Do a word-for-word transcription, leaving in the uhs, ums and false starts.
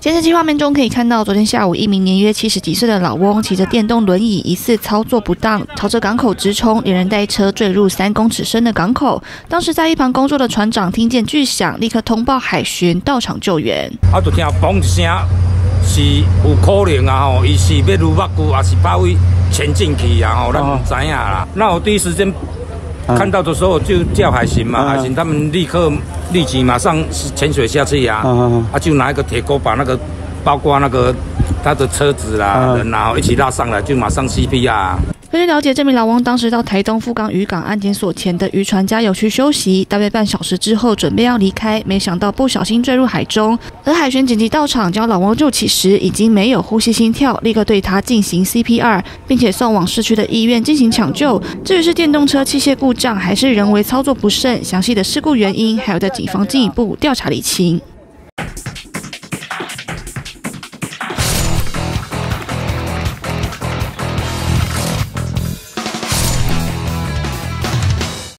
监视器画面中可以看到，昨天下午，一名年约七十几岁的老翁骑着电动轮椅，疑似操作不当，朝着港口直冲，连人带车坠入三公尺深的港口。当时在一旁工作的船长听见巨响，立刻通报海巡到场救援。 啊，就听嘣一声，是有可能啊吼，伊是要入目具，还是把位潜进去啊吼，咱唔知影啦。那我第一时间看到的时候就叫海巡嘛，海巡他们立刻。 立即马上潜水下去呀、啊，啊，啊就拿一个铁钩把那个，包括那个他的车子啦、人啊一起拉上来，就马上 C P R。 根据了解，这名老翁当时到台东富冈渔港安检所前的渔船加油区休息，大约半小时之后准备要离开，没想到不小心坠入海中。而海巡紧急到场将老翁救起时，已经没有呼吸心跳，立刻对他进行 C P R， 并且送往市区的医院进行抢救。至于是电动车器械故障还是人为操作不慎，详细的事故原因还有待警方进一步调查厘清。